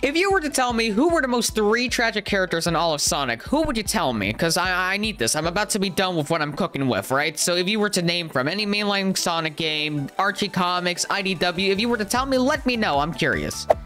If you were to tell me who were the most 3 tragic characters in all of Sonic, who would you tell me? Because I need this. I'm about to be done with what I'm cooking with, right? So if you were to name from any mainline Sonic game, Archie Comics, IDW, if you were to tell me, let me know. I'm curious.